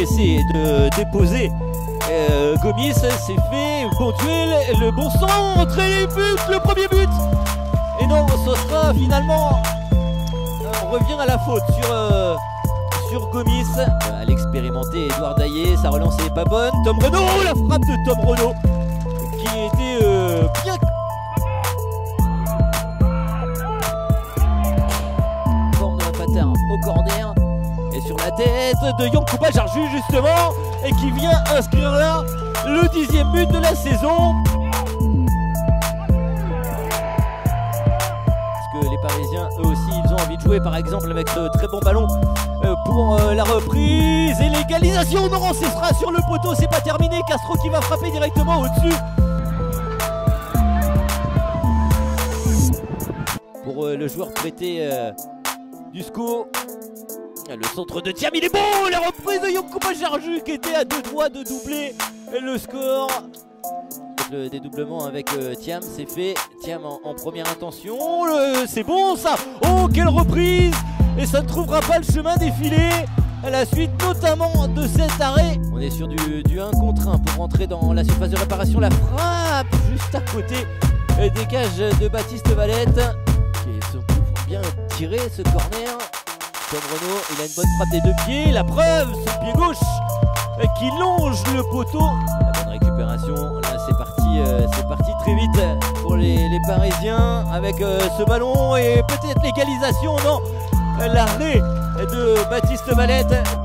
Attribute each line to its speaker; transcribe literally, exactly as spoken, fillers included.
Speaker 1: pressé de déposer euh, Gomis. C'est fait, bon duel, le bon centre et les buts, le premier but. Et non, ce sera finalement, on revient à la faute sur, euh, sur Gomis. À l'expérimenté Edouard Daillé, sa relance n'est pas bonne. Tom Renaud, la frappe de Tom Renaud qui était euh, bien. Forme de la patin au corner et sur la tête de Yankuba Jarju justement, et qui vient inscrire là le dixième but de la saison. Parce que les Parisiens eux aussi ils ont envie de jouer par exemple avec ce très bon ballon euh, pour euh, la reprise et l'égalisation. Non, ce sera sur le poteau, c'est pas terminé. Castro qui va frapper directement au-dessus. Pour euh, le joueur prêté euh, du SCO. Le centre de Thiam, il est bon. La reprise de Yankuba Jarju qui était à deux doigts de doubler le score. Le dédoublement avec euh, Thiam, c'est fait. Thiam en, en première intention. C'est bon ça. Oh, quelle reprise. Et ça ne trouvera pas le chemin défilé à la suite notamment de cet arrêt. On est sur du, du un contre un pour rentrer dans la surface de réparation. La frappe juste à côté euh, des cages de Baptiste Valette. Qui se trouve bien tiré ce corner. Tom Renaud, il a une bonne frappe des deux pieds. La preuve, son pied gauche euh, qui longe le poteau. La bonne récupération. Là, c'est parti, euh, c'est parti très vite pour les, les Parisiens avec euh, ce ballon et peut-être l'égalisation. Non, l'arrêt de Baptiste Valette